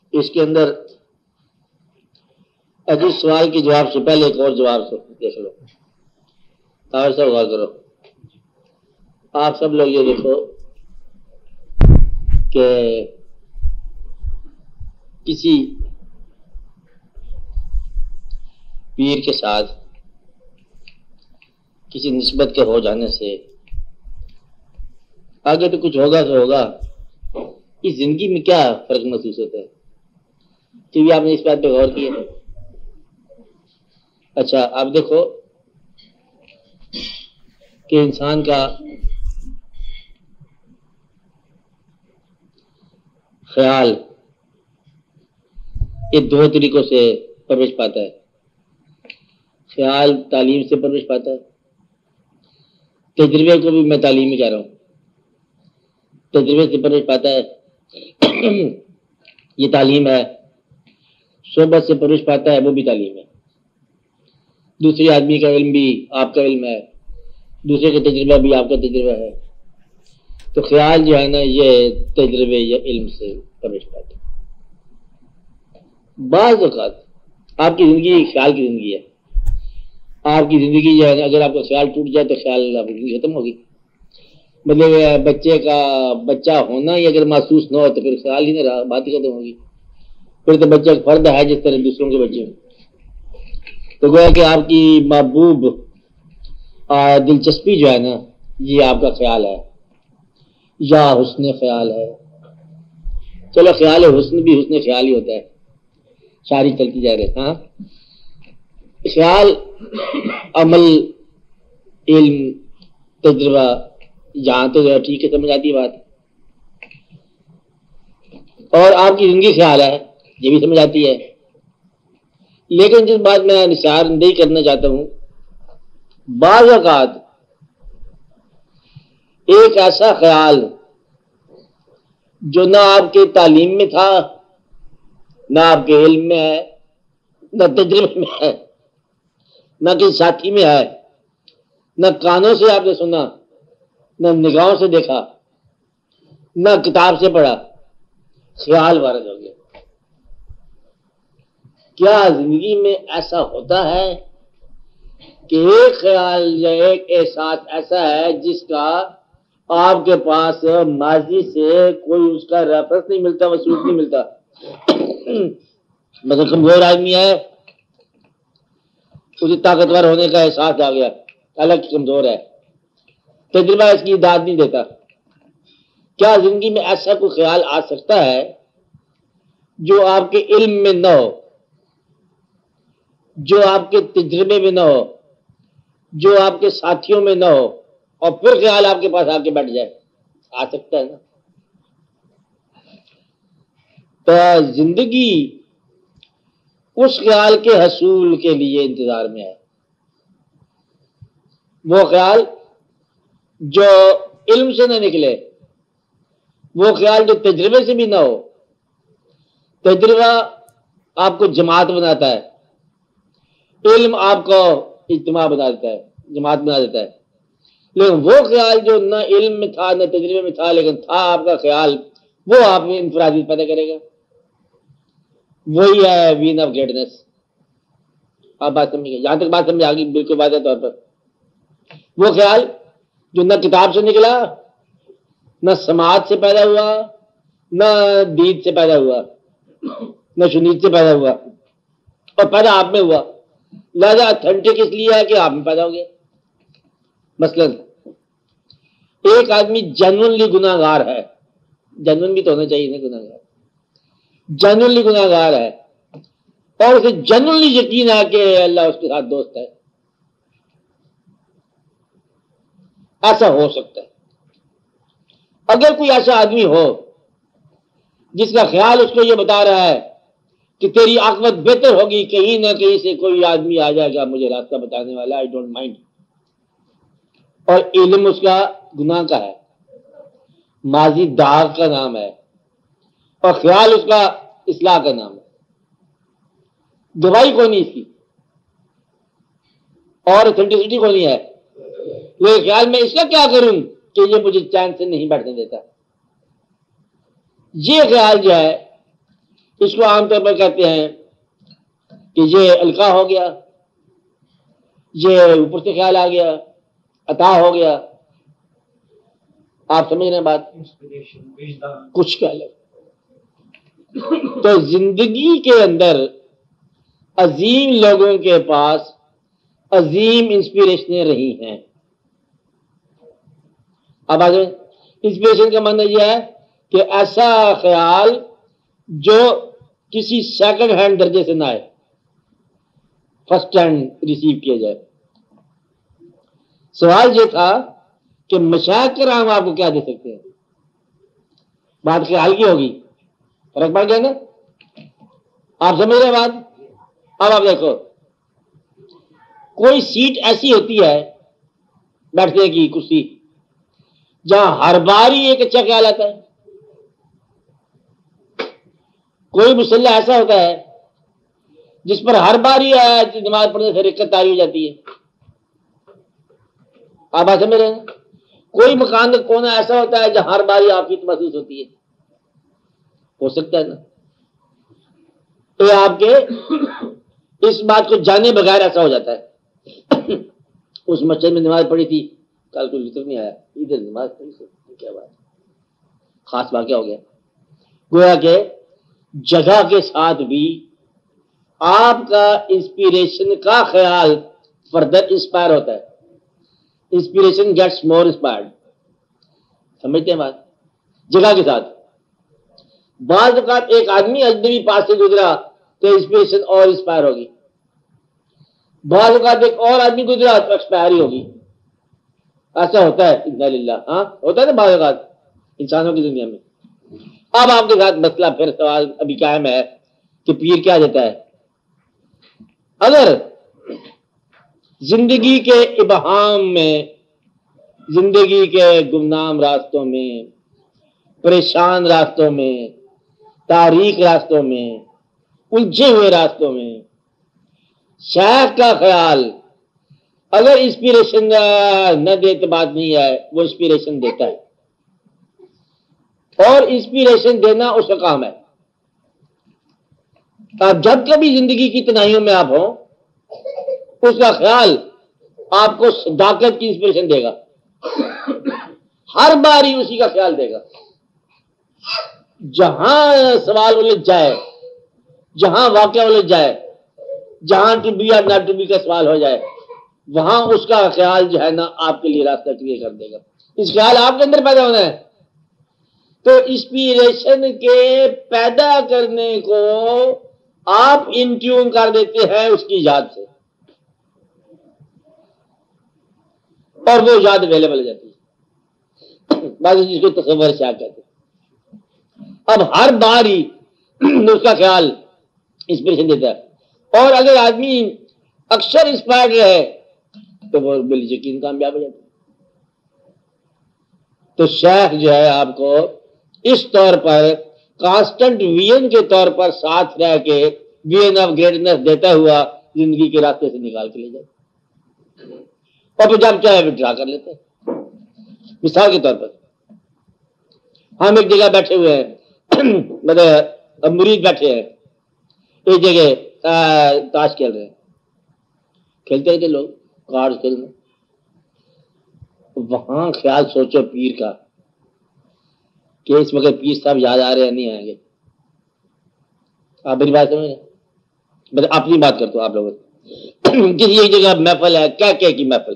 اس کے اندر اجی سوال کے جواب سے پہلے ایک اور جواب دیکھ لو. طاہر صاحب غور کرو. آپ سب لوگ یہ دیکھو کہ کسی پیر کے ساتھ کسی نسبت کے ہو جانے سے آگے تو کچھ ہوگا تو ہوگا، اس زندگی میں کیا فرق محسوس ہوتا ہے؟ کہ آپ نے اس بات پہ غور کیا؟ اچھا آپ دیکھو کہ انسان کا خیال یہ دو طریقوں سے پرورش پاتا ہے. خیال تعلیم سے پرورش پاتا ہے. تجربے کو بھی میں تعلیم ہی کہہ رہا ہوں. تجربے سے پرورش پاتا ہے، یہ تعلیم ہے. صحبت سے پرورش پاتا ہے، وہ بھی تعلیم ہے. دوسرے آدمی کا علم بھی آپ کا علم ہے، دوسرے کا تجربہ بھی آپ کا تجربہ ہے. تو خیال جو ہے نا یہ تجربے یا علم سے پرورش پاتا ہے. بعض اوقات آپ کی زندگی خیال کی زندگی ہے. آپ کی زندگی جو ہے اگر آپ کا خیال ٹوٹ جائے تو خیال آپ کی زندگی ختم ہوگی. مطلب بچے کا بچہ ہونا ہی اگر محسوس نہ ہو تو پھر خیال ہی نہ رہا، بات ہی ختم ہوگی. پھر تو بچہ ایک فرد ہے جس طرح دوسروں کے بچے. تو گویا کہ آپ کی محبوب دلچسپی جو ہے نا یہ آپ کا خیال ہے یا حسن خیال ہے. چلو خیال حسن بھی حسن خیال ہی ہوتا ہے، ساری چلتی جا رہے. ہاں خیال، عمل، علم، تجربہ، یہاں تو ٹھیک ہے، سمجھ آتی ہے بات. اور آپ کی زندگی خیال ہے، یہ بھی سمجھ آتی ہے. لیکن جس بات میں نثار نہیں کرنا چاہتا ہوں، بعض اوقات ایک ایسا خیال جو نہ آپ کے تعلیم میں تھا، نہ آپ کے علم میں ہے، نہ تجربے میں ہے، نہ کسی ساتھی میں ہے، نہ کانوں سے آپ نے سنا، نہ نگاہوں سے دیکھا، نہ کتاب سے پڑھا، خیال وارد ہو گیا. کیا زندگی میں ایسا ہوتا ہے کہ ایک خیال یا ایک احساس ایسا ہے جس کا آپ کے پاس ماضی سے کوئی اس کا ریفرنس نہیں ملتا، وثوق نہیں ملتا؟ مطلب کمزور آدمی ہے، اسے طاقتور ہونے کا احساس آ گیا، الگ کمزور ہے، تجربہ اس کی داد نہیں دیتا. کیا زندگی میں ایسا کوئی خیال آ سکتا ہے جو آپ کے علم میں نہ ہو، جو آپ کے تجربے میں نہ ہو، جو آپ کے ساتھیوں میں نہ ہو، اور پھر خیال آپ کے پاس آ کے بیٹھ جائے؟ آ سکتا ہے نا. تو زندگی اس خیال کے حصول کے لیے انتظار میں ہے. وہ خیال جو علم سے نہ نکلے، وہ خیال جو تجربے سے بھی نہ ہو. تجربہ آپ کو جماعت بناتا ہے، علم آپ کو اجتماع بنا دیتا ہے، جماعت بنا دیتا ہے. لیکن وہ خیال جو نہ علم میں تھا نہ تجربے میں تھا لیکن تھا آپ کا خیال، وہ آپ میں انفرادیت پیدا کرے گا. وہی ہے وین آف گریٹنس. آپ بات سمجھیے، یہاں تک بات سمجھ آ گئی بالکل واضح طور پر. وہ خیال جو نہ کتاب سے نکلا، نہ سماعت سے پیدا ہوا، نہ دید سے پیدا ہوا، نہ شنید سے پیدا ہوا، اور پیدا آپ میں ہوا، لہذا اتھینٹک اس لیے ہے کہ آپ میں پیدا ہو گیا. مثلا ایک آدمی جنونلی گناہ گار ہے، جنون بھی تو ہونا چاہیے نا گناہ گار، جنونلی گناہ گار ہے اور اسے جنونلی یقین ہے کہ اللہ اس کے ساتھ دوست ہے. ایسا ہو سکتا ہے. اگر کوئی ایسا آدمی ہو جس کا خیال اس کو یہ بتا رہا ہے کہ تیری عاقبت بہتر ہوگی، کہیں نہ کہیں سے کوئی آدمی آ جائے گا مجھے راستہ بتانے والا، آئی ڈونٹ مائنڈ، اور علم اس کا گناہ کا ہے، ماضی داغ کا نام ہے، اور خیال اس کا اصلاح کا نام ہے. دوائی کون نہیں اس کی، اور اتھینٹسٹی کون نہیں ہے. یہ خیال میں اس کا کیا کروں کہ یہ مجھے چین سے نہیں بیٹھنے دیتا. یہ خیال جو ہے اس کو عام طور پر کہتے ہیں کہ یہ القاء ہو گیا، یہ اوپر سے خیال آ گیا، عطا ہو گیا. آپ سمجھ رہے ہیں بات؟ کچھ خیال ہے. تو زندگی کے اندر عظیم لوگوں کے پاس عظیم انسپریشنیں رہی ہیں. اب آگے انسپریشن کا مطلب یہ ہے کہ ایسا خیال جو کسی سیکنڈ ہینڈ درجے سے نہ آئے، فرسٹ ہینڈ ریسیو کیا جائے. سوال یہ تھا کہ مشائخ کرام آپ کو کیا دے سکتے ہیں؟ بات خیال کی ہوگی، فرق پڑ گیا نا؟ آپ سمجھ رہے بات؟ اب آپ دیکھو، کوئی سیٹ ایسی ہوتی ہے بیٹھنے کی کرسی جہاں ہر بار ہی ایک اچھا خیال آتا ہے. کوئی مصلی ایسا ہوتا ہے جس پر ہر بار ہی نماز پڑھنے سے رکت طاری ہو جاتی ہے. آپ بات سمجھ رہے ہیں؟ کوئی مکان کا کونا ایسا ہوتا ہے جہاں ہر بار ہی آپ کی محسوس ہوتی ہے. ہو سکتا ہے نا؟ تو آپ کے اس بات کو جانے بغیر ایسا ہو جاتا ہے. اس مسجد میں نماز پڑھی تھی، کل کوئی وطر نہیں آیا، ادھر نماز پڑھی تھی، کیا بات، خاص واقعہ ہو گیا. گویا کہ جگہ کے ساتھ بھی آپ کا انسپیریشن کا خیال فردر انسپائر ہوتا ہے. Inspiration gets more inspired. سمجھتے ہیں بات؟ جگہ کے ساتھ بعض اوقات ایک آدمی اجنبی پاس سے گزرا تو انسپیریشن اور انسپائر ہوگی، بعض اوقات ایک اور آدمی گزرا تو ایکسپائر ہی ہوگی. ایسا ہوتا ہے. انا للہ. ہاں ہوتا ہے نا بعض اوقات انسانوں کی دنیا میں. اب آپ کے ساتھ مسئلہ پھر سوال ابھی قائم ہے کہ پیر کیا دیتا ہے. اگر زندگی کے ابہام میں، زندگی کے گمنام راستوں میں، پریشان راستوں میں، تاریک راستوں میں، الجھے ہوئے راستوں میں شیخ کا خیال اگر انسپیریشن نہ دے تو بات نہیں ہے، وہ انسپیریشن دیتا ہے. اور انسپیریشن دینا اس کا کام ہے. اب جب کبھی زندگی کی تنہائیوں میں آپ ہوں، اس کا خیال آپ کو صداقت کی انسپیریشن دے گا. ہر بار ہی اسی کا خیال دے گا. جہاں سوال الجھ جائے، جہاں واقعہ الجھ جائے، جہاں ٹوبی یا نہ ٹوبی کا سوال ہو جائے، وہاں اس کا خیال جو ہے نا آپ کے لیے راستہ کلیئر کر دے گا. اس خیال آپ کے اندر پیدا ہونا ہے. تو انسپیریشن کے پیدا کرنے کو آپ ان ٹیون کر دیتے ہیں اس کی یاد سے، اور وہ یاد اویلیبل ہو جاتی ہے. بعض جس کو تصور شاہ کہتے ہیں. اب ہر بار ہی اس کا خیال انسپریشن دیتا ہے. اور اگر آدمی اکثر انسپائرڈ رہے تو وہ بال یقین کامیاب ہو جاتا ہے. تو شیخ جو ہے آپ کو اس طور پر کانسٹنٹ ویژن کے طور پر ساتھ رہ کے ویژن آف گریٹنس دیتا ہوا زندگی کے راستے سے نکال کے لے جاتا ہے، اور پھر جب چاہے وڈرا کر لیتا ہے. مثال کے طور پر ہم ایک جگہ بیٹھے ہوئے ہیں، مطلب مرید بیٹھے ہیں ایک جگہ، تاش کھیل رہے ہیں، کھیلتے تھے لوگ کارڈ کھیلنا. وہاں خیال سوچو پیر کا کہ اس وقت پیر صاحب یاد آ رہے ہیں نہیں آئیں گے. آپ میری بات سمجھ رہے ہیں؟ مطلب اپنی بات کرتا ہوں آپ لوگوں کسی ایک جگہ محفل ہے، کیا کی محفل،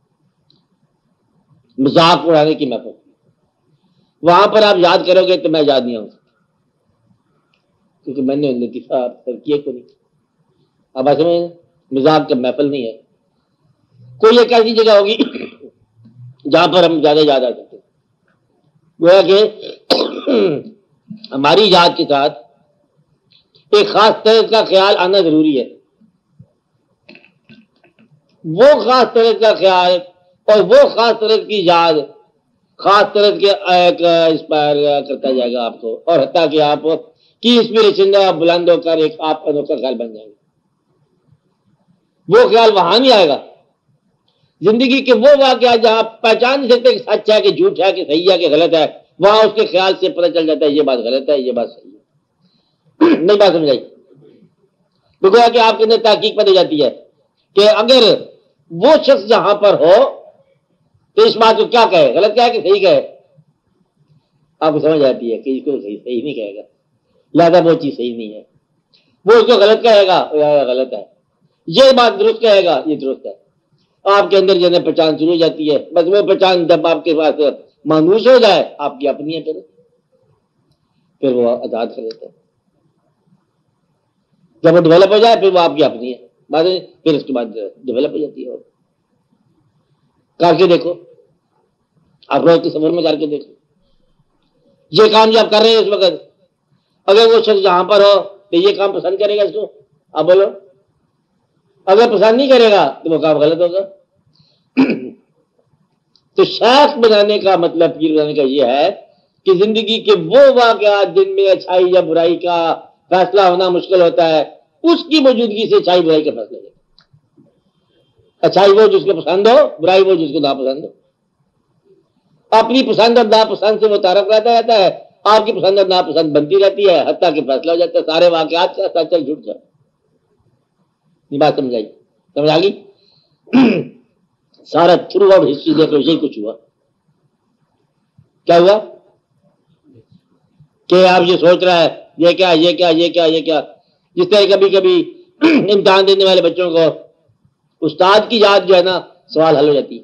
مذاق اڑانے کی محفل، وہاں پر آپ یاد کرو گے تو میں یاد نہیں آؤں گا کیونکہ میں نے لطیفہ کیے کو نہیں. اب ایسے میں مذاق کا محفل نہیں ہے. کوئی ایک ایسی جگہ ہوگی جہاں پر ہم زیادہ یاد آ سکتے ہیں. گویا کہ ہماری یاد کے ساتھ ایک خاص طرح کا خیال آنا ضروری ہے. وہ خاص طرح کا خیال اور وہ خاص طرح کی یاد خاص طرح کے انسپائر کرتا جائے گا آپ کو، اور حتیٰ کہ آپ کی انسپیریشن بلند ہو کر ایک آپ انوکھا خیال بن جائے گا. وہ خیال وہاں نہیں آئے گا. زندگی کے وہ واقعات جہاں پہچان نہیں سکتے کہ سچ ہے کہ جھوٹ ہے کہ صحیح ہے کہ غلط ہے، وہاں اس کے خیال سے پتہ چل جاتا ہے یہ بات غلط ہے یہ بات صحیح ہے. نہیں بات سمجھ آئی؟ تو گویا کہ آپ کے اندر تحقیق پیدا جاتی ہے کہ اگر وہ شخص جہاں پر ہو تو اس بات کو کیا کہے، غلط کہے کہ صحیح کہے؟ آپ کو سمجھ آتی ہے کہ اس کو صحیح نہیں کہے گا، لہذا وہ چیز صحیح نہیں ہے. وہ اس کو غلط کہے گا، غلط ہے. یہ بات درست کہے گا، یہ درست ہے. آپ کے اندر جنہیں پہچان شروع ہو جاتی ہے، بس وہ پہچان جب آپ کے پاس مانوس ہو جائے آپ کی اپنی ہے، پھر وہ آزاد کر دیتا ہے. جب وہ ڈیولپ ہو جائے پھر وہ آپ کی اپنی ہے بات، پھر اس کے بعد ڈیولپ ہو جاتی ہے. اور کر کے دیکھو، آپ روز کے سفر میں کر کے دیکھو یہ کام جو آپ کر رہے ہیں اس وقت، اگر وہ شخص جہاں پر ہو تو یہ کام پسند کرے گا اس کو؟ آپ بولو. اگر پسند نہیں کرے گا تو وہ کام غلط ہوگا. تو شیخ بنانے کا مطلب، پیر بنانے کا یہ ہے کہ زندگی کے وہ واقعات جن میں اچھائی یا برائی کا فیصلہ ہونا مشکل ہوتا ہے، اس کی موجودگی سے اچھائی برائی کا فیصلہ ہے. اچھائی وہ جس کو پسند ہو، برائی وہ جس کو ناپسند ہو. اپنی پسند اور ناپسند سے وہ تعارف رہتا رہتا ہے، آپ کی پسند اور ناپسند بنتی رہتی ہے، حتیٰ کہ فیصلہ ہو جاتا ہے سارے واقعات کا، سچ جھوٹ کا. یہ بات سمجھ آئی؟ سمجھ آ گئی؟ سارا تھرو آؤٹ ہسٹری دیکھو یہی کچھ ہوا. کیا ہوا کہ آپ یہ سوچ رہا ہے یہ کیا یہ کیا یہ کیا یہ کیا. جس طرح کبھی کبھی امتحان دینے والے بچوں کو استاد کی یاد جو ہے نا سوال حل ہو جاتی ہے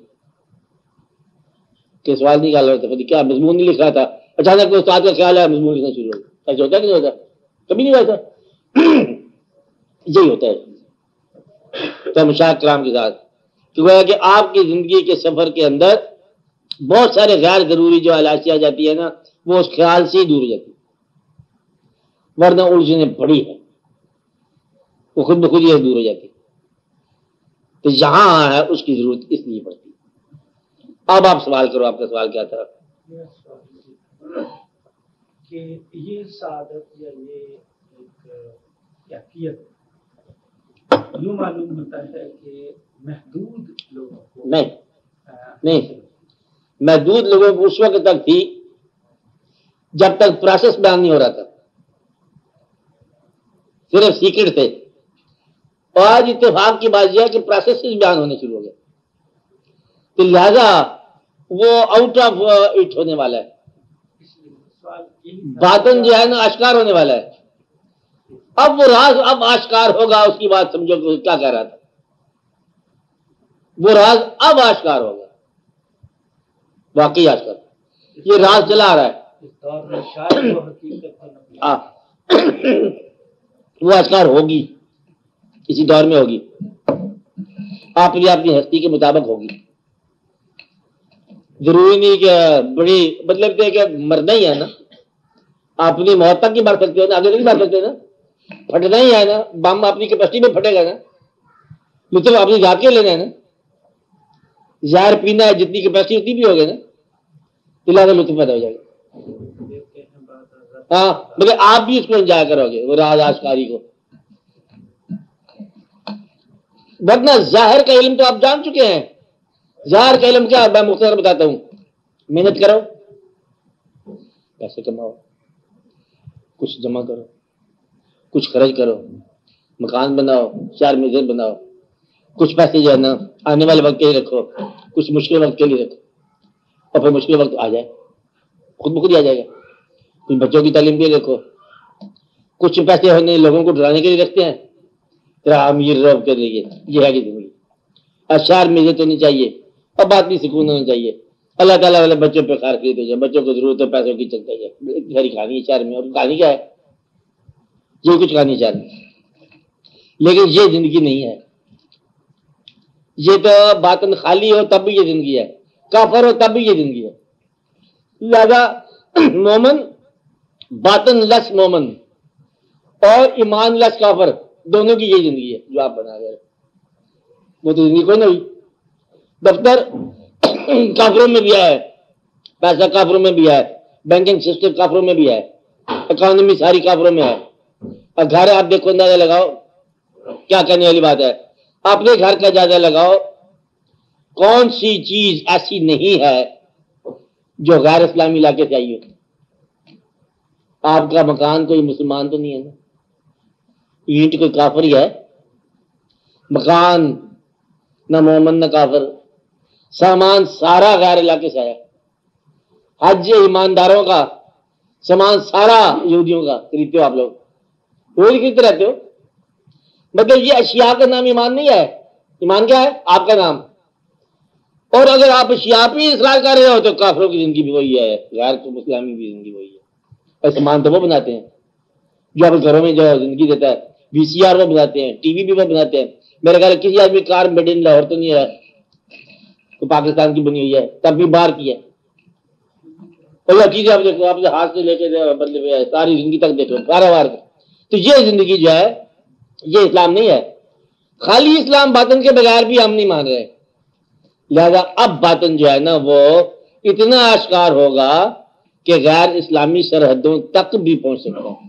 کہ سوال نہیں حل ہوتا، کیا مضمون نہیں لکھ رہا تھا، اچانک کوئی استاد کا خیال ہے مضمون لکھنا شروع ہو گیا. ایسا ہوتا ہے کہ نہیں ہوتا؟ کبھی نہیں ہوتا. یہی ہوتا ہے تو مشاہد کرام کے ساتھ کہ آپ کی زندگی کے سفر کے اندر بہت سارے غیر ضروری جو علاشیاں جاتی ہے نا وہ اس خیال سے ہی دور ہو جاتی ہے، ورنہ الجھنیں پڑی ہے وہ خود بخود یہ دور ہو جاتی. تو یہاں ہے اس کی ضرورت اس لیے پڑتی. اب آپ سوال کرو، آپ کا سوال کیا تھا؟ کہ یہ سعادت یا یہ ایک کیفیت یوں معلوم ہوتا ہے کہ محدود لوگوں کو نہیں محدود لوگوں کو اس وقت تک تھی جب تک پروسیس بیان نہیں ہو رہا تھا، صرف سیکرٹ تھے. اور آج اتفاق کی بات یہ ہے کہ پروسیس بیان ہونے شروع ہو گئے، تو لہذا وہ آؤٹ آف اٹ ہونے والا ہے. باطن جو ہے نا آشکار ہونے والا ہے. اب وہ راز اب آشکار ہوگا، اس کی بات سمجھو کہ کیا کہہ رہا تھا. وہ راز اب آشکار ہوگا، واقعی آشکار. یہ راز چلا آ رہا ہے، وہ آشکار ہوگی، اسی دور میں ہوگی، آپ نے اپنی ہستی کے مطابق ہوگی. ضروری نہیں کہ بڑی مطلب کہ مرنا ہی ہے نا، آپ اپنی موت تک ہی مر سکتے ہو نا، آگے نہیں مر سکتے نا. پھٹنا ہی ہے نا، بم اپنی کیپیسٹی میں پھٹے گا نا، مطلب اپنی ذات کے لینا ہے نا. زہر پینا ہے جتنی کیپیسٹی اتنی بھی ہوگی نا، لہٰذا لطف پیدا ہو جائے گا. ہاں مگر آپ بھی اس کو انجوائے کرو گے، وہ راز آشکاری کو. ورنہ ظاہر کا علم تو آپ جان چکے ہیں. ظاہر کا علم کیا، میں مختصر بتاتا ہوں. محنت کرو، پیسے کماؤ، کچھ جمع کرو، کچھ خرچ کرو، مکان بناؤ، 4 منزل بناؤ، کچھ پیسے جو ہے نا آنے والے وقت کے لیے رکھو، کچھ مشکل وقت کے لیے رکھو، اور پھر مشکل وقت آ جائے خود بخود ہی آ جائے گا. کچھ بچوں کی تعلیم کے لیے رکھو، کچھ پیسے ہونے لوگوں کو ڈرانے کے لیے رکھتے ہیں، امیر رب کے لیے. یہ ہے کہ زندگی اشار میں تو نہیں چاہیے، اور بات بھی سکون ہونا چاہیے. اللہ تعالیٰ والے بچوں پہ خیر خرید ہو جائے، بچوں کو ضرورت ہے پیسوں کی چلتا جائے. گھر کھانی ہے 4 میں، اور کھانی کیا ہے، یہ کچھ کھانی چاہیے. لیکن یہ زندگی نہیں ہے. یہ تو باطن خالی ہو تب بھی یہ زندگی ہے، کافر ہو تب بھی یہ زندگی ہے. لہذا مومن باطن لس مومن اور ایمان لس کافر دونوں کی یہ زندگی ہے جو آپ بنا گئے. وہ تو زندگی کوئی نہیں ہوئی. دفتر کافروں میں بھی ہے، پیسہ کافروں میں بھی ہے، بینکنگ سسٹم کافروں میں بھی ہے، اکانومی ساری کافروں میں ہے. اور گھر آپ دیکھو اندازہ لگاؤ، کیا کہنے والی بات ہے. اپنے گھر کا جائزہ لگاؤ، کون سی چیز ایسی نہیں ہے جو غیر اسلامی علاقے سے آئی ہو. آپ کا مکان کوئی مسلمان تو نہیں ہے نا، اینٹ کوئی کافر ہی ہے؟ مکان نہ مومن نہ کافر، سامان سارا غیر اللہ کے سے آیا. حج ایمانداروں کا، سامان سارا یہودیوں کا خریدتے ہو آپ لوگ، روز خریدتے رہتے ہو. مطلب یہ اشیاء کا نام ایمان نہیں ہے. ایمان کیا ہے؟ آپ کا نام. اور اگر آپ اشیاء پہ اصرار کر رہے ہو تو کافروں کی زندگی بھی وہی ہے، غیر اسلامی کی زندگی وہی ہے. اور سامان تو وہ بناتے ہیں جو آپ گھروں میں جو زندگی دیتا ہے. وی سی آر وہ بناتے ہیں، ٹی وی بھی وہ بناتے ہیں. میرے خیال کسی آدمی کار میڈ ان لاہور تو نہیں ہے تو پاکستان کی بنی ہوئی ہے، تب بھی باہر کی ہے. چیزیں آپ دیکھو، آپ ہاتھ سے لے کے بدلے ہوئے ساری زندگی تک دیکھو کاروبار. تو یہ زندگی جو ہے یہ اسلام نہیں ہے. خالی اسلام باطن کے بغیر بھی ہم نہیں مان رہے. لہذا اب باطن جو ہے نا وہ اتنا آشکار ہوگا کہ غیر اسلامی سرحدوں تک بھی پہنچ سکتا ہے،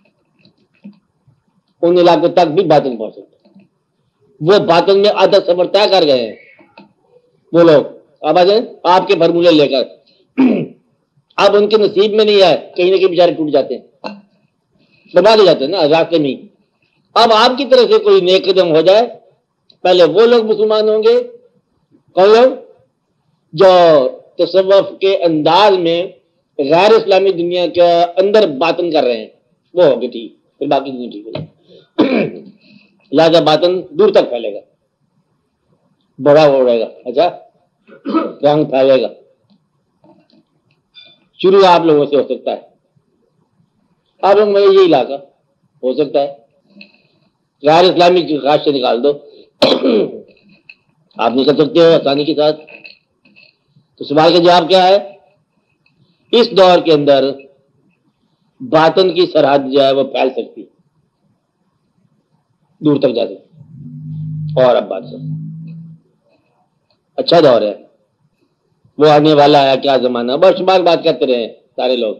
ان علاقوں تک بھی باطن پہنچ سکتا ہے. وہ باطن میں آدھا سفر طے کر گئے ہیں وہ لوگ. اب آ جائیں آپ کے فرمولے لے کر. اب ان کے نصیب میں نہیں ہے، کہیں نہ کہیں بیچارے ٹوٹ جاتے ہیں، برباد ہو جاتے ہیں نا راستے میں. اب آپ کی طرف سے کوئی نیک قدم ہو جائے، پہلے وہ لوگ مسلمان ہوں گے، کون لوگ؟ جو تصوف کے انداز میں غیر اسلامی دنیا کے اندر باطن کر رہے ہیں، وہ ہوگے ٹھیک، پھر باقی دنیا ٹھیک ہو جائے. لہذا باطن دور تک پھیلے گا، بڑا ہو جائے گا. اچھا، رنگ پھیلے گا. شروع آپ لوگوں سے ہو سکتا ہے، آپ لوگ میں یہ علاقہ ہو سکتا ہے غیر اسلامی کی خاص سے نکال دو، آپ نکل سکتے ہو آسانی کے ساتھ. تو سوال کا جواب کیا ہے؟ اس دور کے اندر باطن کی سرحد جو ہے وہ پھیل سکتی، دور تک جا سکتی. اور اب بات سر اچھا دور ہے، وہ آنے والا ہے، کیا زمانہ. بس بات کرتے رہے سارے لوگ.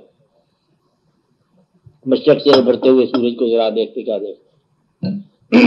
مشرق سے ابھرتے ہوئے سورج کو ذرا دیکھتے، کیا دیکھتے.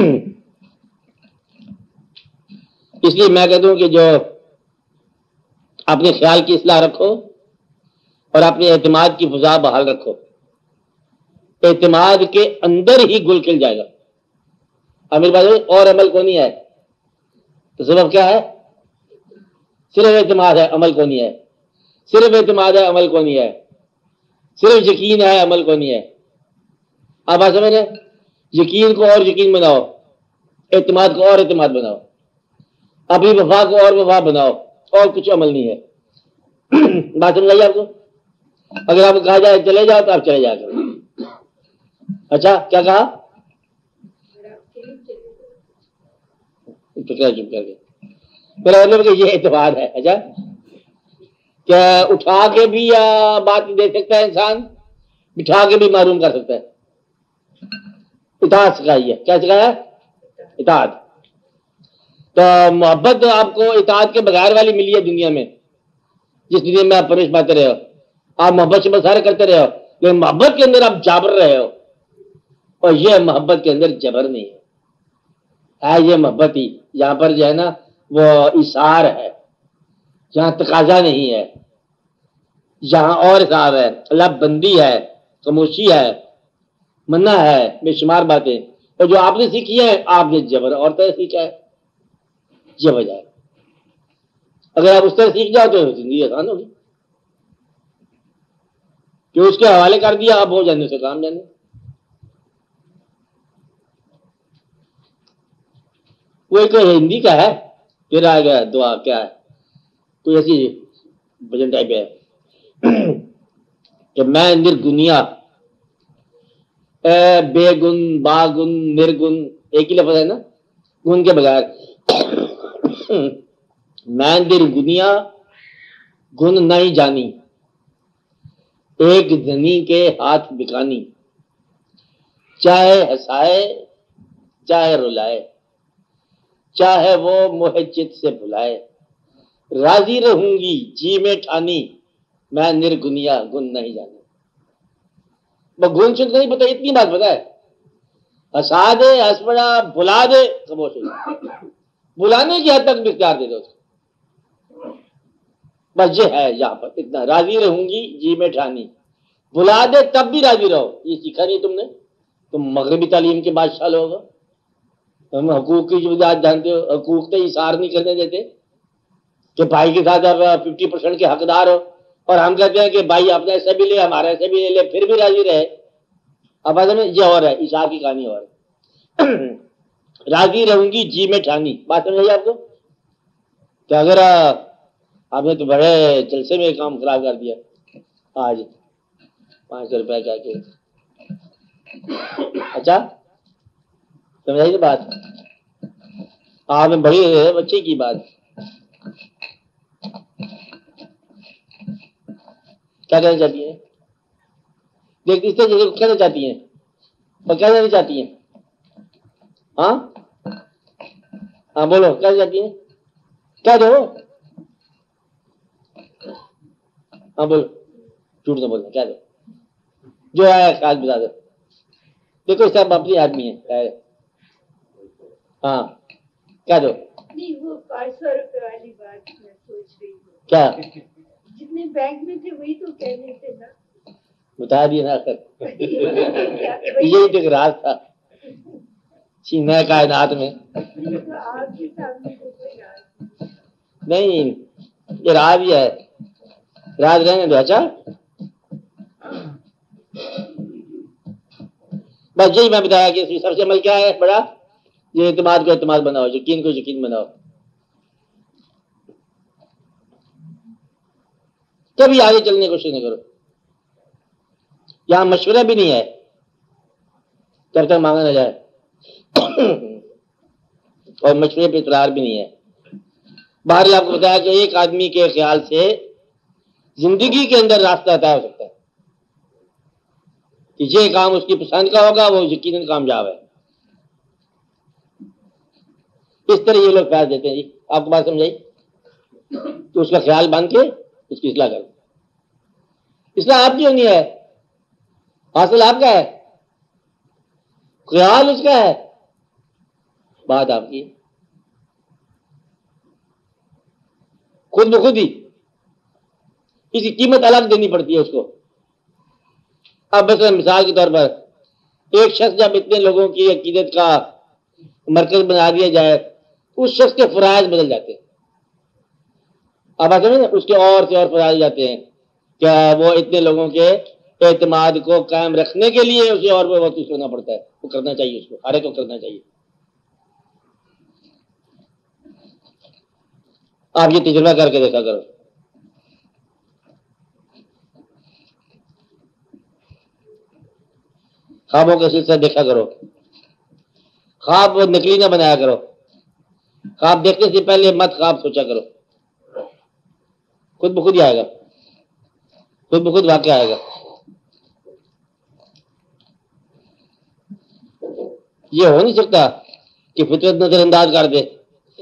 اس لیے میں کہتا ہوں کہ جو اپنے خیال کی اصلاح رکھو اور اپنے اعتماد کی فضا بحال رکھو. اعتماد کے اندر ہی گل کھل جائے گا. امیر بھائی اور عمل کو نہیں ہے تو سبب کیا ہے؟ صرف اعتماد ہے، عمل کو نہیں ہے. صرف اعتماد ہے، عمل کو نہیں ہے. صرف یقین ہے، عمل کو نہیں ہے. آپ آج سمجھ رہے ہیں؟ یقین کو اور یقین بناؤ، اعتماد کو اور اعتماد بناؤ، اپنی وفا کو اور وفا بناؤ، اور کچھ عمل نہیں ہے. بات سمجھ آئی آپ کو؟ اگر آپ کو کہا جائے چلے جاؤ تو آپ چلے جا کر. اچھا کیا کہا؟ چپ کر کے میرا مطلب کہ یہ اعتماد ہے. اچھا کیا اٹھا کے بھی بات دے سکتا ہے انسان، بٹھا کے بھی معلوم کر سکتا ہے. اطاعت سکھائی ہے. کیا سکھایا؟ اطاعت. تو محبت آپ کو اطاعت کے بغیر والی ملی ہے دنیا میں، جس دنیا میں آپ پرورش پاتے رہے ہو. آپ محبت سے مسائل کرتے رہے ہو، لیکن محبت کے اندر آپ جابر رہے ہو. اور یہ محبت کے اندر جبر نہیں ہے، یہ محبت ہی. یہاں پر جو ہے نا وہ اثار ہے، یہاں تقاضا نہیں ہے، یہاں اور حساب ہے، اللہ بندی ہے، خاموشی ہے، منع ہے، بے شمار باتیں. اور جو آپ نے سیکھی ہے آپ نے جبر اور طرح سیکھا ہے. یہ وجہ ہے. اگر آپ اس طرح سیکھ جاؤ تو زندگی آسان ہوگی، کہ اس کے حوالے کر دیا اب ہو جانے سے کام جانے. وہ ایک ہندی کا ہے، پھر آ گیا دعا کیا ہے، کوئی ایسی بھجن ٹائپ ہے کہ میں نرگنیا بے گن با گن نرگن، ایک ہی لفظ ہے نا گن کے بغیر. میں نرگنیا گن نہیں جانی، ایک دھنی کے ہاتھ بکانی، چاہے ہسائے چاہے رلائے، چاہے وہ محجت سے بھلائے، راضی رہوں گی جی میں ٹھانی، میں نرگنیا گن نہیں جانی. گن چک نہیں پتا، اتنی بات پتا ہے. ہنسا دے، ہنس پڑا، بلا دے، خاموش ہو جائے. بلانے کی حد تک اختیار دے دو. بس یہ ہے یہاں پر اتنا، راضی رہوں گی جی میں ٹھانی، بلا دے تب بھی راضی رہو. یہ سیکھا نہیں تم نے؟ تم مغربی تعلیم کے بادشاہ لوگ ہو، تم حقوق کی وجوہات جانتے ہو، حقوق کا اظہار نہیں کرنے دیتے کہ بھائی کے ساتھ آپ 50% کے حقدار ہو، اور ہم کہتے ہیں کہ بھائی اپنا ایسا بھی لے ہمارا ایسا بھی لے لے پھر بھی راضی رہے. اب یہ اور ہے عیسیٰ کی کہانی اور ہے. راضی رہوں گی جی میں ٹھانی. بات سمجھ آپ کو کہ اگر آپ نے تو بڑے جلسے میں کام خراب کر دیا آج 500 روپے کا کے. اچھا سمجھائیے بات آپ نے بڑی بچے کی بات. کیا کہنا چاہتی ہیں؟ دیکھ اس طرح کہنا چاہتی ہیں اور کیا کہنا چاہتی ہیں؟ ہاں ہاں بولو کیا چاہتی ہیں؟ کیا دو؟ ہاں بولو جھوٹ نہ بولنا. کیا دو جو ہے خاص بتا دو. دیکھو صاحب اپنی آدمی ہے. ہاں کیا دو؟ نہیں وہ 500 روپے والی بات میں سوچ رہی ہوں. کیا جتنے بینک میں تھے وہی تو کہنے تھے نا. بتا دیے نا سر. یہی تو راز تھا سینہ کائنات میں. آپ کے سامنے تو کوئی راز نہیں یہ راز ہی ہے. راز رہنے دو. اچھا بس یہی میں بتایا کہ اس میں سب سے عمل کیا ہے بڑا؟ یہ اعتماد کو اعتماد بناؤ، یقین کو یقین بناؤ. کبھی آگے چلنے کی کوشش نہ کرو. یہاں مشورہ بھی نہیں ہے جب تک مانگا نہ جائے اور مشورے پہ اقرار بھی نہیں ہے. باہر آپ کو بتایا کہ ایک آدمی کے خیال سے زندگی کے اندر راستہ طے ہو سکتا ہے کہ یہ کام اس کی پسند کا ہوگا، وہ یقیناً کامیاب ہے. اس طرح یہ لوگ فیصلہ دیتے ہیں. جی آپ کو بات سمجھائی؟ تو اس کا خیال باندھ کے اس کی اصلاح کرو. اصلاح آپ کی ہونی ہے، حاصل آپ کا ہے، خیال اس کا ہے، بات آپ کی. خود بخود ہی اس کی قیمت الگ دینی پڑتی ہے اس کو. اب بس مثال کے طور پر ایک شخص جب اتنے لوگوں کی عقیدت کا مرکز بنا دیا جائے اس شخص کے فرائض بدل جاتے ہیں. اب آتے ہیں اس کے اور سے اور فرائض جاتے ہیں. کیا وہ اتنے لوگوں کے اعتماد کو قائم رکھنے کے لیے اسے اور بہت کچھ کرنا پڑتا ہے. وہ کرنا چاہیے اس کو، ہر ایک کو کرنا چاہیے. آپ یہ تجربہ کر کے دیکھا کرو. خوابوں کے سلسلہ دیکھا کرو. خواب نکلی نہ بنایا کرو. خواب دیکھنے سے پہلے مت خواب سوچا کرو. خود بخود ہی آئے گا، خود بخود واقع آئے گا. یہ ہو نہیں سکتا کہ فطرت نظر انداز کر دے.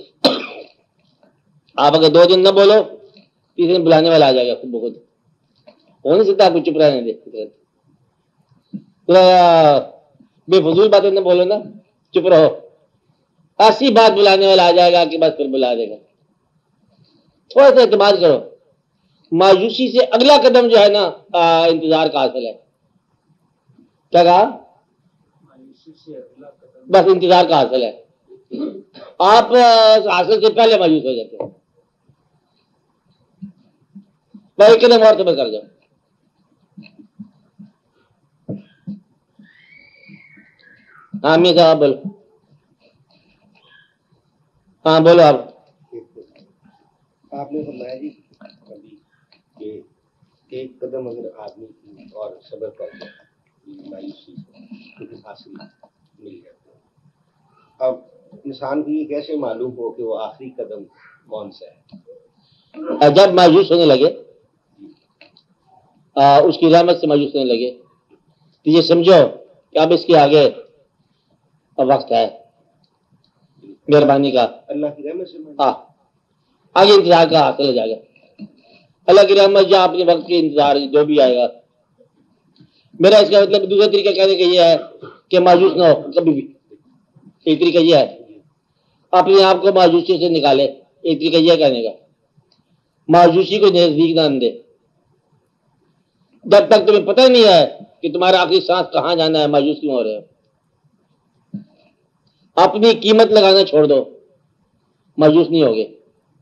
آپ اگر 2 دن نہ بولو تیسرے دن بلانے والا آ جائے گا خود بخود. ہو نہیں سکتا آپ کو چپ رہنے دے. فطرت بے فضول باتیں نہ بولو نا، چپ رہو. ایسی بات بلانے والا آ جائے گا کہ بس پھر بلا دے گا. تھوڑا سا اعتماد کرو. مایوسی سے اگلا قدم جو ہے نا انتظار کا حاصل ہے. کیا کہا؟ مایوسی سے اگلا قدم بس انتظار کا حاصل ہے. آپ حاصل سے پہلے مایوس ہو جاتے ہیں. بھائی ایک قدم اور صبر کر جاؤ. ہاں می صاحب بولو. ہاں بولو آپ. آپ نے فرمایا جی ابھی کہ ایک قدم اگر آدمی کی اور صبر کر جائے مایوسی سے حاصل مل جاتا ہے. اب انسان کو یہ کیسے معلوم ہو کہ وہ آخری قدم کون سا ہے؟ جب مایوس ہونے لگے، اس کی رحمت سے مایوس ہونے لگے تو یہ سمجھو کہ اب اس کے آگے وقت ہے مہربانی کا. اللہ کی رحمت سے ہاں آگے انتظار کا حاصل ہو جائے گا. اللہ کی رحمت یا اپنے وقت کے انتظار جو بھی آئے گا. میرا اس کا مطلب دوسرا طریقہ کہنے کا یہ ہے کہ مایوس نہ ہو کبھی بھی. ایک طریقہ یہ ہے اپنے آپ کو مایوسی سے نکالے. ایک طریقہ یہ کہنے کا مایوسی کو نزدیک نہ دے. جب تک تمہیں پتہ نہیں ہے کہ تمہارا آخری سانس کہاں جانا ہے مایوس کیوں ہو رہے ہو. اپنی قیمت لگانا چھوڑ دو، مایوس نہیں ہوگے۔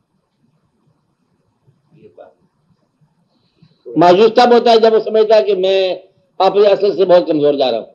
یہ بات مایوس تب ہوتا ہے جب وہ سمجھتا ہے کہ میں اپنے اصل سے بہت کمزور جا رہا ہوں۔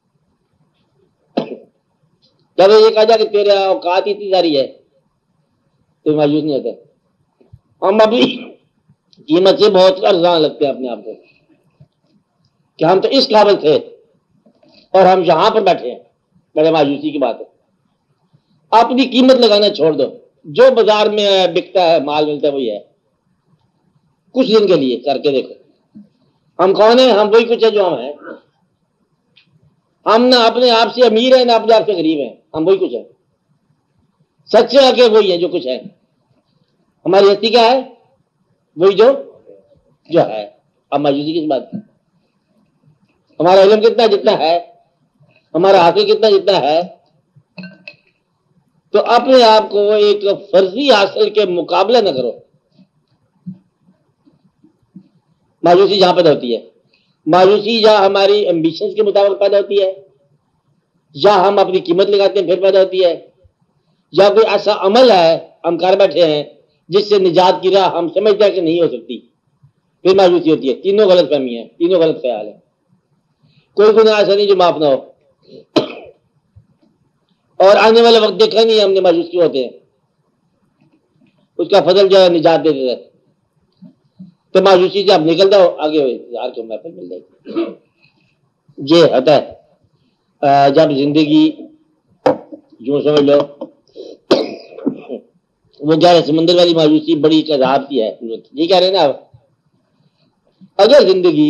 جب یہ کہا جائے کہ تیرے اوقات اتنی ساری ہے تو مایوس نہیں ہوتا۔ ہم ابھی قیمت سے بہت ارزاں لگتے ہیں اپنے آپ کو کہ ہم تو اس قابل تھے اور ہم یہاں پر بیٹھے ہیں، بڑے مایوسی کی بات ہے۔ اپنی قیمت لگانا چھوڑ دو، جو بازار میں بکتا ہے، مال ملتا ہے وہی ہے، کچھ دن کے لیے کر کے دیکھو۔ ہم کون ہیں؟ ہم وہی کچھ ہے جو ہم ہیں۔ ہم نہ اپنے آپ سے امیر ہیں نہ اپنے آپ سے غریب ہیں، ہم وہی کچھ ہے، سچے آ کے وہی ہے جو کچھ ہے۔ ہماری ہستی کیا ہے؟ وہی جو ہے۔ اب مایوسی کس بات کی؟ ہمارا علم کتنا جتنا ہے، ہمارا حاصل کتنا جتنا ہے، تو اپنے آپ کو ایک فرضی حاصل کے مقابلہ نہ کرو۔ مایوسی جہاں پیدا ہوتی ہے، مایوسی یا ہماری ایمبیشنز کے مطابق پیدا ہوتی ہے، یا ہم اپنی قیمت لگاتے ہیں پھر پیدا ہوتی ہے، یا کوئی ایسا عمل ہے ہم کر بیٹھے ہیں جس سے نجات کی راہ ہم سمجھتے ہیں کہ نہیں ہو سکتی، پھر مایوسی ہوتی ہے۔ تینوں غلط فہمی ہے، تینوں غلط خیال ہے۔ کوئی گناہ ایسا نہیں جو معاف نہ ہو، اور آنے والا وقت دیکھا نہیں ہم نے مایوس کیوں ہوتے ہیں، اس کا فضل جو ہے نجات دے دیتا ہے۔ تو مایوسی سے آپ نکل جاؤ، آگے یار کو محفل مل جائے گی۔ یہ ہوتا ہے جب زندگی جو سمجھ لو وہ گہرے سمندر والی مایوسی بڑی عذاب کی ہے، یہ کہہ رہے ہیں نا آپ۔ اگر زندگی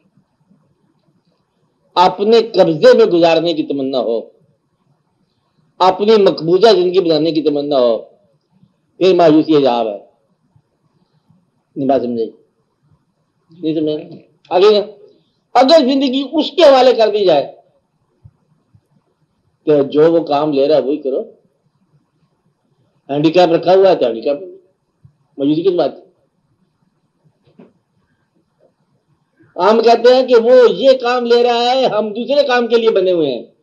اپنے قبضے میں گزارنے کی تمنا ہو، اپنی مقبوضہ زندگی بنانے کی تمنا ہو، پھر مایوسی عذاب ہے۔ نہیں بات سمجھے؟ نہیں سمجھے؟ آگے اگر زندگی اس کے حوالے کر دی جائے تو جو وہ کام لے رہا ہے وہی کرو۔ ہینڈی کیپ رکھا ہوا ہے تو ہینڈی کیپ، مایوسی کس بات؟ ہم کہتے ہیں کہ وہ یہ کام لے رہا ہے، ہم دوسرے کام کے لیے بنے ہوئے ہیں،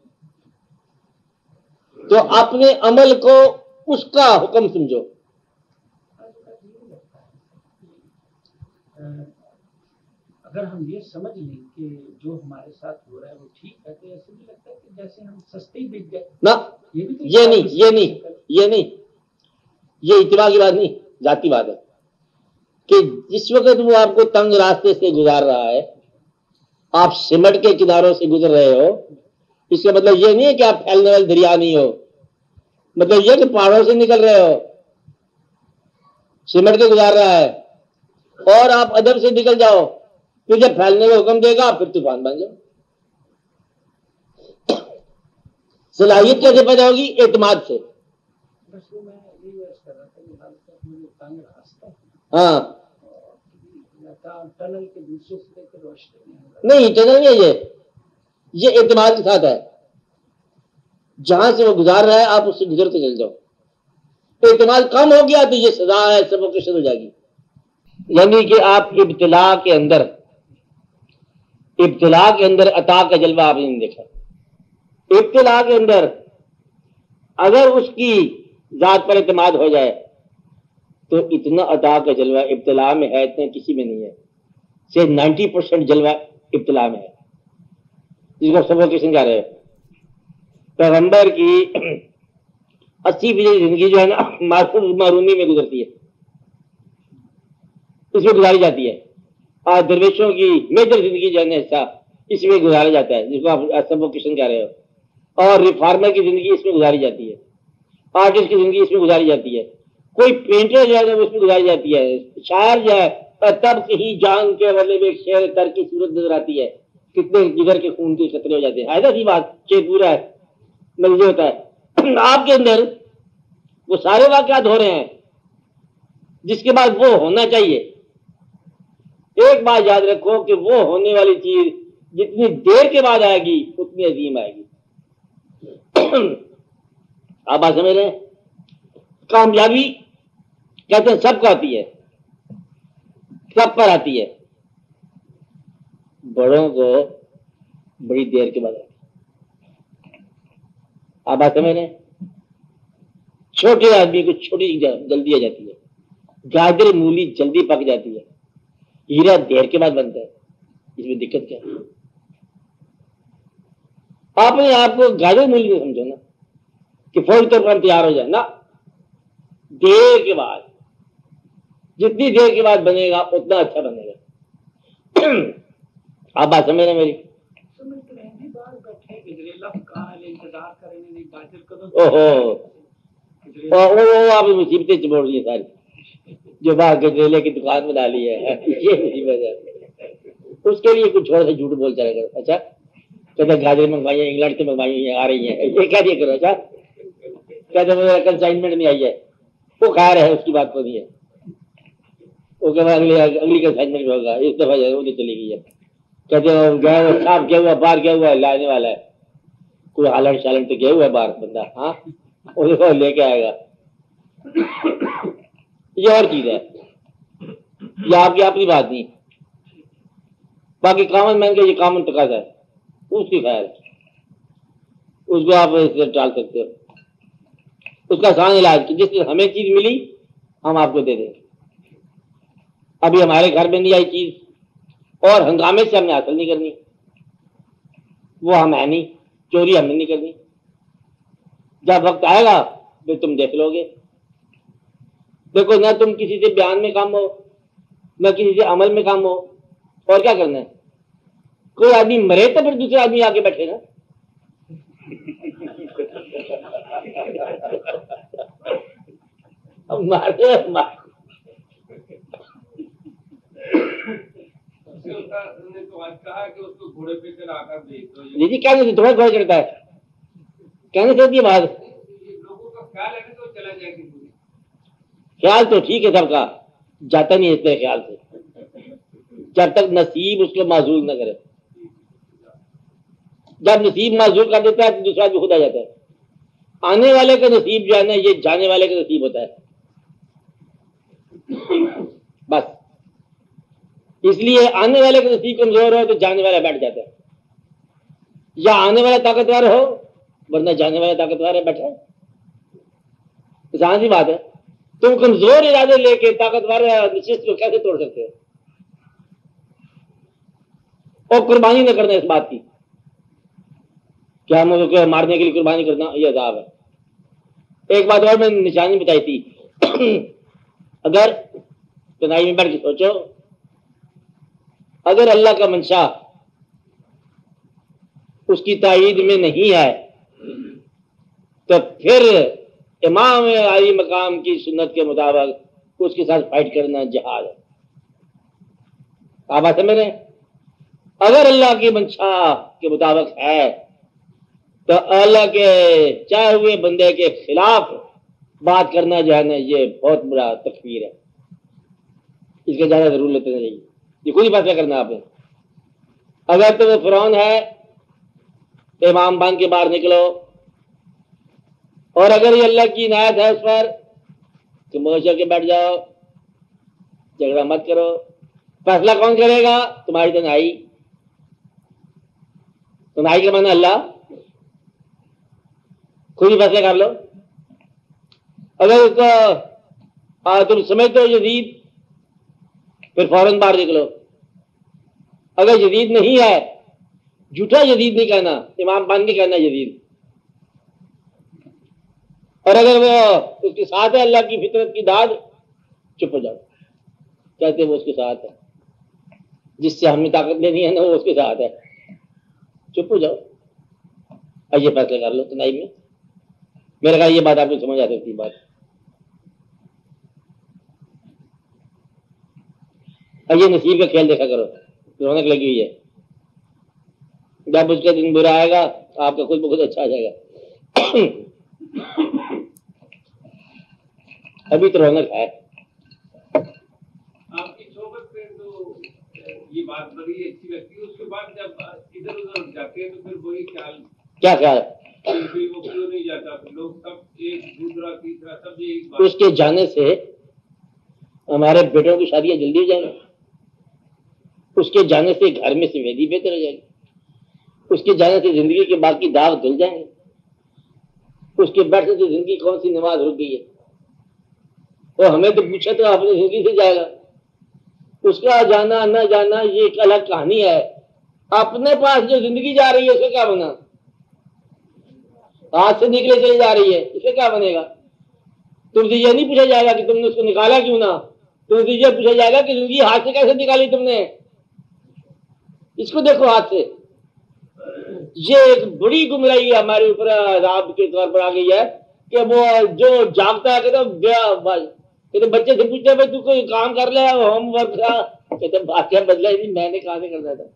تو اپنے عمل کو اس کا حکم سمجھو۔ اگر ہم یہ سمجھ لیں کہ جو ہمارے ساتھ ہو رہا ہے وہ ٹھیک ہے، تو ایسے بھی لگتا ہے کہ جیسے ہم سستے ہی بک گئے۔ نہ یہ بھی تو یہ نہیں، یہ اتباع کی بات نہیں، ذاتی بات ہے کہ جس وقت وہ آپ کو تنگ راستے سے گزار رہا ہے، آپ سمٹ کے کناروں سے گزر رہے ہو، اس کا مطلب یہ نہیں ہے کہ آپ پھیلنے والے دریا نہیں ہو، مطلب یہ کہ پہاڑوں سے نکل رہے ہو، سمٹ کے گزار رہا ہے، اور آپ ادب سے نکل جاؤ، پھر جب پھیلنے کا حکم دے گا پھر طوفان بن جاؤ۔ صلاحیت کیسے پیدا ہوگی؟ اعتماد سے۔ بس وہ میں یہی عرض کر رہا تھا کہ ہر طرف میں تنگ راستہ ہے، ہاں اور ٹنل کے دوسرے سرے پہ روشنی نہیں، ٹنل نہیں ہے، یہ اعتماد کے ساتھ ہے۔ جہاں سے وہ گزار رہا ہے آپ اس سے گزر کے چل جاؤ۔ اعتماد کم ہو گیا تو یہ سزا ہے، سفوکیشن ہو جائے گی۔ یعنی کہ آپ ابتلا کے اندر عطا کا جلوہ آپ نے نہیں دیکھا۔ ابتلا کے اندر اگر اس کی ذات پر اعتماد ہو جائے تو اتنا عطا کا جلوہ ابتلا میں ہے، اتنا کسی میں نہیں ہے، سے 90% جلوہ ابتلا میں ہے، جس کو سفوکیشن کہہ رہے ہیں۔ پیغمبر کی 80% زندگی جو ہے نا معرومی میں گزرتی ہے، اس میں گزاری جاتی ہے، اور درویشوں کی میجر زندگی جو ہے نا حصہ اس میں گزارا جاتا ہے، جس کو آپ سفوکیشن کہہ رہے ہو، اور ریفارمر کی زندگی اس میں گزاری جاتی ہے، آرٹسٹ کی زندگی اس میں گزاری جاتی ہے، کوئی پینٹر جو ہے اس میں گزاری جاتی ہے، شاعر جو ہے تب کہیں جان کے بدلے میں ایک شعر تر کی صورت نظر آتی ہے، کتنے جگر کے خون کے قطرے ہو جاتے ہیں، ایسا سی بات کہ پورا ہے مجھے ہوتا ہے آپ کے اندر وہ سارے واقعات ہو رہے ہیں جس کے بعد وہ ہونا چاہیے۔ ایک بات یاد رکھو کہ وہ ہونے والی چیز جتنی دیر کے بعد آئے گی اتنی عظیم آئے گی۔ آپ بات سمجھ رہے ہیں؟ کامیابی کہتے ہیں سب کو آتی ہے، سب پر آتی ہے، بڑوں کو بڑی دیر کے بعد آتی ہے۔ آپ بات سمجھ رہے ہیں؟ چھوٹے آدمی کو چھوٹی جلدی آ جاتی ہے، گاجر مولی جلدی پک جاتی ہے، ہیرا دیر کے بعد بنتا ہے، اس میں دقت کیا ہے؟ آپ نے آپ کو گاجر مولی نہیں سمجھو نا کہ فوری طور پر تیار ہو جائے نا، دیر کے بعد، جتنی دیر کے بعد بنے گا اتنا اچھا بنے گا۔ آپ بات سمجھ رہے ہیں میری؟ آپ مصیبتیں چبوڑ لی ساری، جو باہر گجریلے کی دکان بنا لی ہے، یہ مصیبت ہے۔ اس کے لیے کچھ تھوڑا سا جھوٹ بول چلے کرو، اچھا کہتے گاجر منگوائی ہیں انگلینڈ سے منگوائی ہیں، آ رہی ہیں، یہ کہہ دیا کرو، اچھا کہتے میرا کنسائنمنٹ نہیں آئی ہے، وہ خیر ہے، اس کی بات کو نہیں ہے، وہ کہ اگلی کنسائنمنٹ میں ہوگا، اس دفعہ وہ نہیں چلی گئی ہے، کہتے گئے صاف کیا ہوا باہر کیا ہوا لانے والا ہے، کوئی ہالینڈ شالینڈ تو گیا ہوا ہے باہر بندہ، ہاں وہ لے کے آئے گا، یہ اور چیز ہے، یہ آپ کی اپنی بات نہیں۔ باقی کامن مین کا یہ کامن تقاضا ہے، اس کی خیر اس کو آپ اس سے ٹال سکتے ہو، اس کا آسان علاج کہ جس سے ہمیں چیز ملی ہم آپ کو دے دیں، ابھی ہمارے گھر میں نہیں آئی چیز اور ہنگامے سے ہم نے حاصل نہیں کرنی، وہ ہم ہے نہیں، چوری ہم نے نہیں کرنی، جب وقت آئے گا پھر تم دیکھ لو گے۔ دیکھو نہ تم کسی سے بیان میں کام ہو نہ کسی سے عمل میں کام ہو، اور کیا کرنا ہے؟ کوئی آدمی مرے تو پھر دوسرے آدمی آگے بیٹھے نا، جی کہنے سے تمہیں گھوڑا چڑھتا ہے، کہنے سے ہوتی ہے بات، خیال تو ٹھیک ہے سب کا، جاتا نہیں اس طرح خیال سے جب تک نصیب اس کو معذور نہ کرے، جب نصیب معذور کر دیتا ہے تو دوسرا بھی خود آ جاتا ہے۔ آنے والے کا نصیب جو ہے نا یہ جانے والے کا نصیب ہوتا ہے، بس اس لیے آنے والے کا نصیب کمزور ہو تو جانے والا بیٹھ جاتا ہے، یا آنے والا طاقتور ہو ورنہ جانے والا طاقتور ہے بیٹھا، آسان سی بات ہے۔ تم کمزور ارادے لے کے طاقتور نشست کو کیسے توڑ سکتے ہو؟ اور قربانی نہ کرنا اس بات کی کیا مجھے کو مارنے کے لیے قربانی کرنا یہ عذاب ہے۔ ایک بات اور میں نے نشانی بتائی تھی، اگر تنہائی میں بیٹھ کے سوچو، اگر اللہ کا منشا اس کی تائید میں نہیں ہے تو پھر امام عالی مقام کی سنت کے مطابق اس کے ساتھ فائٹ کرنا جہاد ہے۔ آپ بات سمجھ رہے ہیں؟ اگر اللہ کی منشا کے مطابق ہے تو اللہ کے چاہے ہوئے بندے کے خلاف بات کرنا جو ہے نا یہ بہت بڑا تکفیر ہے، اس کا زیادہ ضرور لیتے نہیں، یہ کوئی فیصلہ کرنا آپ نے۔ اگر تو وہ فرعون ہے امام بن کے باہر نکلو، اور اگر یہ اللہ کی عنایت ہے اس پر تو موش ہو کے بیٹھ جاؤ، جھگڑا مت کرو۔ فیصلہ کون کرے گا؟ تمہاری تنہائی، تنہائی کا معنی اللہ، خود ہی فیصلہ کر لو۔ اگر اس کو تم سمجھتے ہو یزید پھر فوراً باہر نکلو، اگر یزید نہیں ہے جھوٹا یزید نہیں کہنا، امام بن کے کہنا یزید، اور اگر وہ اس کے ساتھ ہے اللہ کی فطرت کی داد، چپ ہو جاؤ، کہتے وہ اس کے ساتھ ہے، جس سے ہمیں طاقت نہیں ہے نا وہ اس کے ساتھ ہے، چپ ہو جاؤ، آئیے فیصلہ کر لو تنہائی میں۔ میرے خیال یہ بات آپ کو سمجھ آ سکتی بات۔ آئیے نصیب کا کھیل دیکھا کرو، رونق لگی ہوئی ہے، جب اس کا دن برا آئے گا آپ کا خود بخود اچھا آ جائے گا۔ ابھی تو رونق ہے۔ آپ کی صحبت پہ تو یہ بات بڑی اچھی لگتی ہے، اس کے بعد جب ادھر ادھر جاتے ہیں تو پھر وہی خیال، کیا خیال؟ وہ کیوں نہیں جاتا، لوگ سب ایک دوسرا تیسرا سب ایک بات۔ اس کے جانے سے ہمارے بیٹوں کی شادیاں جلدی ہو جائیں گی، اس کے جانے سے گھر میں سفیدی بہتر ہو جائے گی، اس کے جانے سے زندگی کے باقی داغ دھل جائیں گے، اس کے بیٹھنے سے زندگی کون سی نماز رک گئی ہے؟ اور ہمیں تو پوچھا تو اپنی زندگی سے جائے گا، اس کا جانا نہ جانا یہ ایک الگ کہانی ہے. اپنے پاس جو زندگی جا رہی ہے اس کا کیا بنا؟ ہاتھ سے نکلے چلے جا رہی ہے، اس سے کیا بنے گا؟ تم سے یہ نہیں پوچھا جائے گا کہ تم نے اس کو نکالا کیوں نہ، تم سے یہ پوچھا جائے گا کہ زندگی ہاتھ سے کیسے نکالی تم نے. اس کو دیکھو ہاتھ سے. یہ ایک بڑی گمراہی ہمارے اوپر عذاب کے طور پر آ گئی ہے کہ وہ جو جاگتا ہے کہتے بچے سے پوچھتے بھائی تو کوئی کام کر لے ہوم ورک کا، کہتے بادشاہ بدلا ہی نہیں، میں نے کہاں سے کرنا تھا.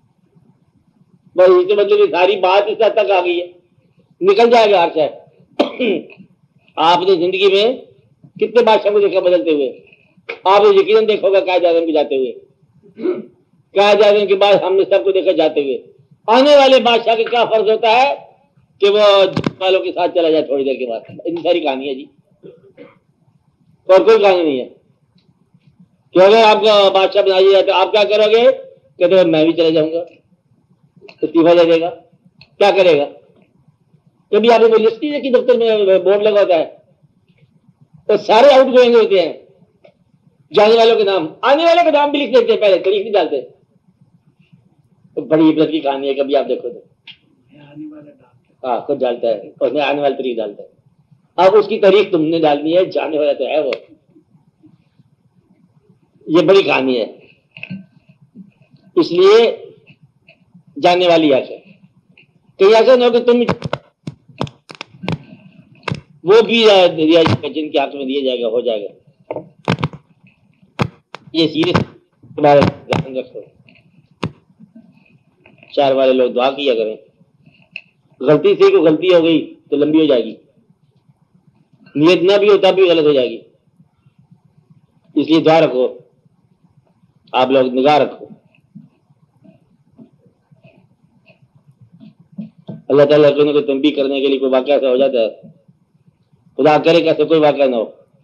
بس اس کے بدلے کی ساری بات اس حد تک آ گئی ہے، نکل جائے گا ہاتھ سے. آپ نے زندگی میں کتنے بادشاہ کو دیکھا بدلتے ہوئے؟ آپ نے یقیناً دیکھو گا قائد اعظم کو جاتے ہوئے، قائد اعظم کے بعد ہم نے سب کو دیکھا جاتے ہوئے. آنے والے بادشاہ کا کیا فرض ہوتا ہے کہ وہ والوں کے ساتھ چلا جائے تھوڑی دیر کے بعد. اتنی ساری کہانی ہے جی، اور کوئی کہانی نہیں ہے. کہ اگر آپ کا بادشاہ بنایا جائے تو آپ کیا کرو گے؟ کہتے میں بھی چلے جاؤں گا، استعفیٰ دے دے گا. کیا کرے گا؟ کبھی آپ نے لسٹ کی دفتر میں بورڈ لگا ہوتا ہے تو سارے آؤٹ گوئنگ ہوتے ہیں، جانے والوں کے نام، آنے والوں کے نام بھی لکھ دیتے ہیں، پہلے تاریخ نہیں ڈالتے. بڑی عبرت کی کہانی ہے، کبھی آپ دیکھو تو ہاں خود ڈالتا ہے اور میں آنے والی تاریخ ڈالتا ہے. اب اس کی تاریخ تم نے ڈالنی ہے، جانے والا تو ہے وہ. یہ بڑی کہانی ہے، اس لیے جانے والی ہے. کہیں ایسا نہ ہو کہ تم وہ بھی دیا جائے گا جن کے ہاتھ میں دیا جائے گا، ہو جائے گا. یہ سیریس دھیان رکھو. چار والے لوگ دعا کیا کریں، غلطی سے کوئی غلطی ہو گئی تو لمبی ہو جائے گی، نیت نہ بھی ہو تب بھی غلط ہو جائے گی. اس لیے دعا رکھو، آپ لوگ نگاہ رکھو. اللہ تعالیٰ کو تنبیہ کرنے کے لیے کوئی واقعہ ایسا ہو جاتا ہے، خدا کرے کہ ایسا کوئی واقعہ نہ ہو.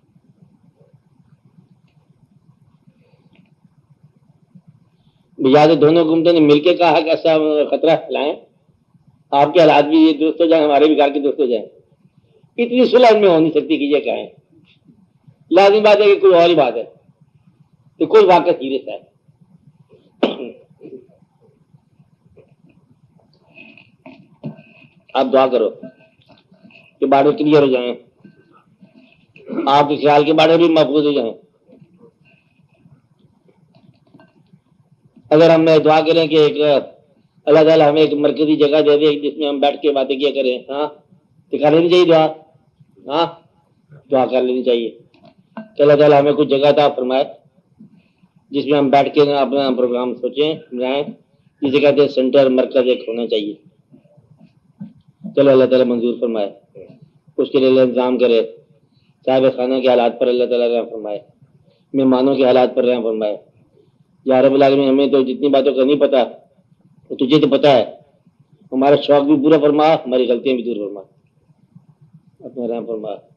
بجائے دونوں حکومتوں نے مل کے کہا کہ ایسا خطرہ پھیلائیں، آپ کے حالات بھی یہ درست ہو جائیں، ہمارے بھی گھر کے درست ہو جائیں. اتنی صلح میں ہو نہیں سکتی کہ یہ کہیں. لازمی بات ہے کہ کوئی اور ہی بات ہے کہ کوئی واقعہ سیریس ہے. آپ دعا کرو کہ بارے کلیئر ہو جائیں، آپ کے خیال کے بارے بھی محفوظ ہو جائیں. اگر ہم دعا کریں کہ ایک اللہ تعالیٰ ہمیں ایک مرکزی جگہ دے دے جس میں ہم بیٹھ کے باتیں کیا کریں، ہاں تو کر لینی چاہیے دعا. ہاں دعا کر لینی چاہیے کہ اللہ تعالیٰ ہمیں کچھ جگہ عطا فرمائے جس میں ہم بیٹھ کے اپنا پروگرام سوچیں بنائیں. جسے کہتے ہیں سینٹر، مرکز ایک ہونا چاہیے. چلو اللہ تعالیٰ منظور فرمائے، اس کے لیے اللہ انتظام کرے. صاحب خانہ کے حالات پر اللہ تعالیٰ رحم فرمائے، مہمانوں کے حالات پر رحم فرمائے. یا رب العالمین ہمیں تو جتنی باتوں کا نہیں پتا وہ تجھے تو پتا ہے، ہمارا شوق بھی پورا فرما، ہماری غلطیاں بھی دور فرما، اپنا رحم فرما.